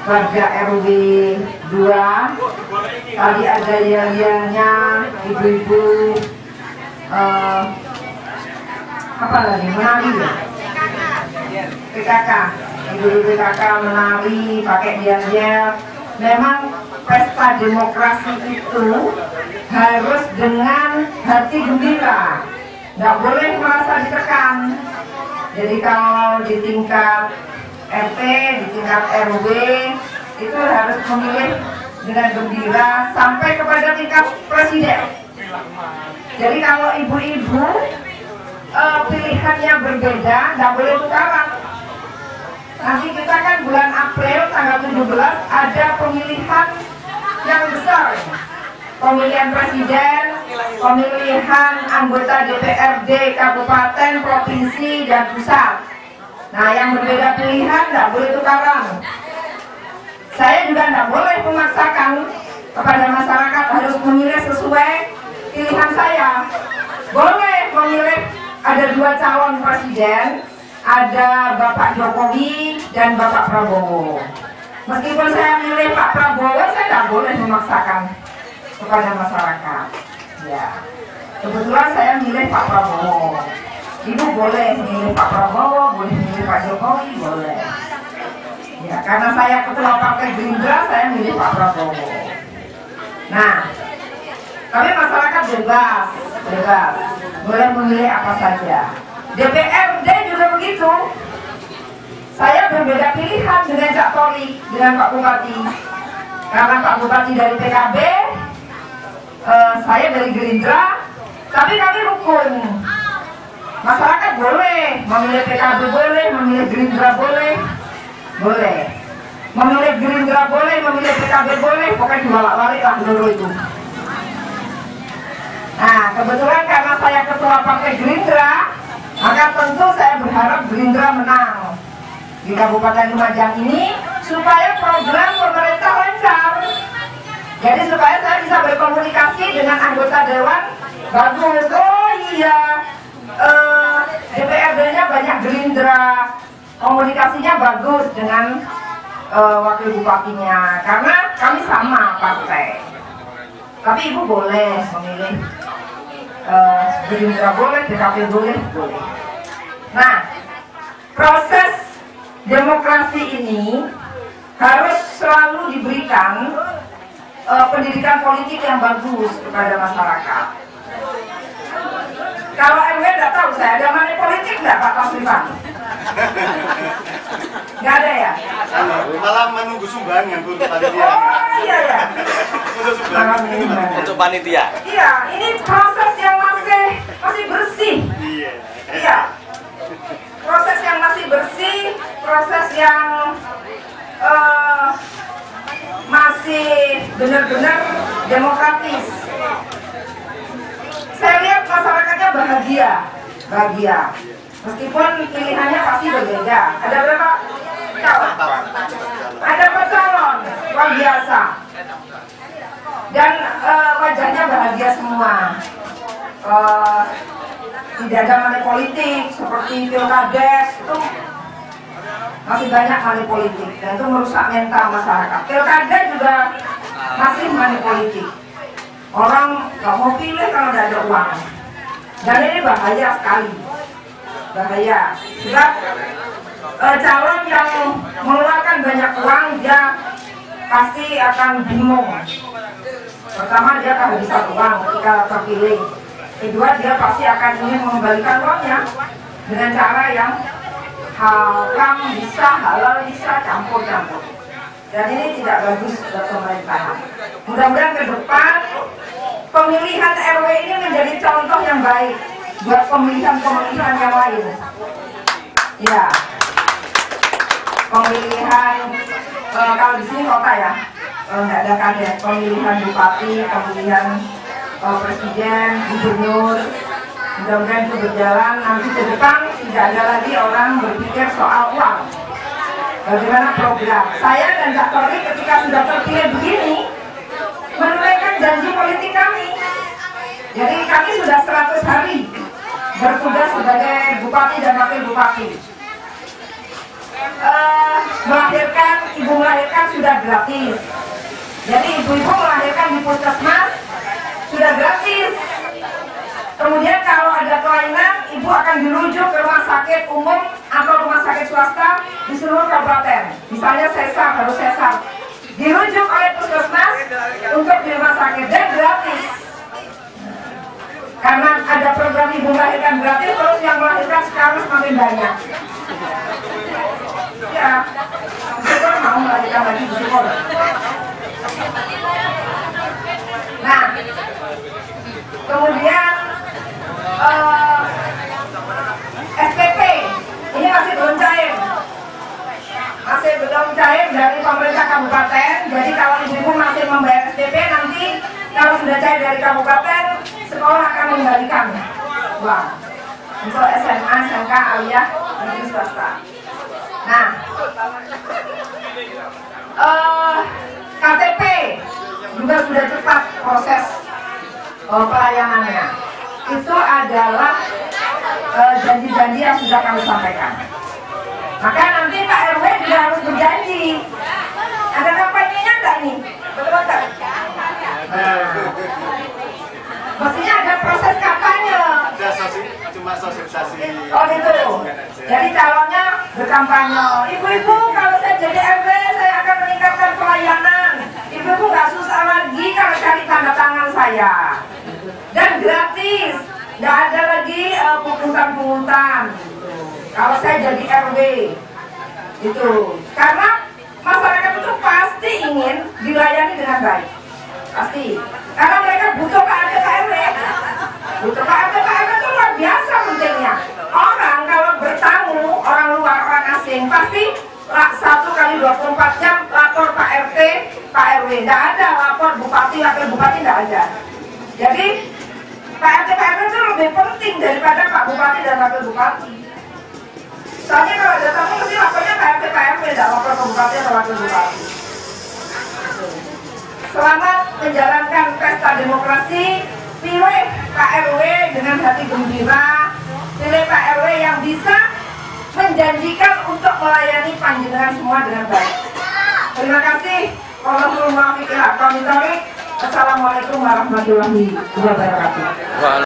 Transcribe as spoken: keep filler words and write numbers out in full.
warga R W dua. Tadi ada yel-yelnya ibu-ibu uh, apa lagi, menari ya? P K K, ibu-ibu P K K menari pakai yel-yel. Memang pesta demokrasi itu harus dengan hati gembira, nggak boleh merasa ditekan. Jadi kalau di tingkat R T, di tingkat R W itu harus memilih dengan gembira sampai kepada tingkat presiden. Jadi kalau ibu-ibu uh, pilihannya berbeda, nggak boleh tukaran. Nanti kita kan bulan April tanggal tujuh belas ada pemilihan yang besar, pemilihan presiden, pemilihan anggota D P R D kabupaten, provinsi, dan pusat. Nah, yang berbeda pilihan nggak boleh tukaran. Saya juga nggak boleh memaksakan kepada masyarakat harus memilih sesuai pilihan saya. Boleh memilih, ada dua calon presiden, ada Bapak Jokowi dan Bapak Prabowo. Meskipun saya milih Pak Prabowo, saya nggak boleh memaksakan kepada masyarakat. Ya, kebetulan saya milih Pak Prabowo. Ibu boleh milih Pak Prabowo, boleh milih Pak Jokowi, boleh. Ya, karena saya ketua Partai Gerindra, saya milih Pak Prabowo. Nah, tapi masyarakat bebas, bebas, boleh memilih apa saja. D P R D juga begitu. Saya berbeda pilihan dengan Cak Tori, dengan Pak Bupati. Karena Pak Bupati dari P K B, eh, saya dari Gerindra, tapi kami rukun. Masyarakat boleh memilih P K B, boleh memilih Gerindra, boleh, boleh. Memilih Gerindra boleh, memilih P K B boleh, pokoknya diwalak-walik lah dulu itu. Nah, kebetulan karena saya ketua Partai Gerindra, maka tentu saya berharap Gerindra menang di Kabupaten Lumajang ini supaya program pemerintah lancar. Jadi supaya saya bisa berkomunikasi dengan anggota dewan bagus. Oh iya, eh, D P R D-nya banyak Gerindra, komunikasinya bagus dengan eh, wakil bupatinya, karena kami sama partai. Tapi ibu boleh memilih eh, Gerindra boleh, P K B boleh, boleh. Nah, proses demokrasi ini harus selalu diberikan uh, pendidikan politik yang bagus kepada masyarakat. Kalau R W nggak tahu saya ada money politik nggak Pak Tasrifan? Nggak ada ya? Malah menunggu sumbangan untuk panitia. Oh iya ya. Untuk panitia. Iya, ini proses yang masih masih bersih. Iya. Iya. Proses yang masih bersih, proses yang uh, masih benar-benar demokratis. Saya lihat masyarakatnya bahagia, bahagia. Meskipun pilihannya pasti berbeda. Ada berapa calon? Ada empat calon, luar biasa. Dan uh, wajahnya bahagia semua. Uh, tidak ada money politik seperti pilkades itu masih banyak money politik dan itu merusak mental masyarakat. Pilkada juga masih money politik. Orang nggak mau pilih kalau tidak ada uang. Dan ini bahaya sekali, bahaya. Sebab eh, calon yang mengeluarkan banyak uang dia pasti akan bingung. Pertama dia kehabisan uang ketika terpilih. Kedua, dia pasti akan ingin mengembalikan uangnya dengan cara yang haram bisa, halal bisa, campur-campur. Dan ini tidak bagus buat pemerintahan. Mudah-mudahan ke depan pemilihan R W ini menjadi contoh yang baik buat pemilihan-pemilihan yang lain. Ya, pemilihan eh, kalau di sini kota ya, nggak ada kades. Pemilihan bupati, pemilihan Oh, presiden, gubernur, mudah-mudahan itu berjalan. Nanti ke depan tidak ada lagi orang berpikir soal uang. Bagaimana program? Saya dan Cak Tori ketika sudah terpilih begini menunaikan janji politik kami. Jadi kami sudah seratus hari bertugas sebagai bupati dan wakil bupati. Uh, melahirkan, ibu melahirkan sudah gratis. Jadi ibu-ibu melahirkan di puskesmas sudah gratis. Kemudian kalau ada kelainan, ibu akan dirujuk ke rumah sakit umum atau rumah sakit swasta di seluruh kabupaten. Misalnya sesar, harus sesar, dirujuk oleh puskesmas untuk di rumah sakit dan gratis. Karena ada program ibu melahirkan gratis, terus yang melahirkan sekarang semakin banyak. Ya, bersyukur mau melahirkan lagi, bersyukur. Nah, kemudian uh, S P P ini masih belum cair, masih belum cair dari pemerintah kabupaten. Jadi kalau ibu masih membayar S P P, nanti kalau sudah cair dari kabupaten, sekolah akan mengembalikan uang untuk S M A, S M K, aliyah, negeri swasta. Nah, uh, K T P juga sudah cepat proses uh, pelayanannya. Itu adalah janji-janji uh, yang sudah kami sampaikan. Maka nanti Pak R W juga harus berjanji. Ada kampanyenya enggak nih? Betul-betul? Nah, mestinya ada proses kampanye. Ada cuma sosialisasi. Oh gitu. Jadi calonnya berkampanye. Ibu-ibu, kalau saya jadi R W, saya akan meningkatkan pelayanan. Ibu-ibu nggak susah lagi kalau cari tanda tangan saya. Dan gratis, nggak ada lagi uh, pungutan-pungutan. Kalau saya jadi R W, itu karena masyarakat itu pasti ingin dilayani dengan baik, pasti. Karena mereka butuh K R T K R W, butuh K R T K R W itu luar biasa pentingnya. Orang kalau bertamu, orang luar, orang asing, pasti satu kali dua puluh empat jam lapor Pak R T, Pak R W. Nggak ada lapor bupati, wakil bupati, nggak ada. Jadi Pak R T, Pak R W itu lebih penting daripada Pak Bupati dan wakil bupati. Soalnya kalau ada tamu mesti lapornya Pak R T, Pak R W, nggak lapor ke bupati atau wakil bupati. Selamat menjalankan pesta demokrasi. Pilih Pak R W dengan hati gembira. Pilih Pak R W yang bisa menjanjikan untuk melayani panjenengan semua dengan baik. Terima kasih. Assalamualaikum warahmatullahi wabarakatuh.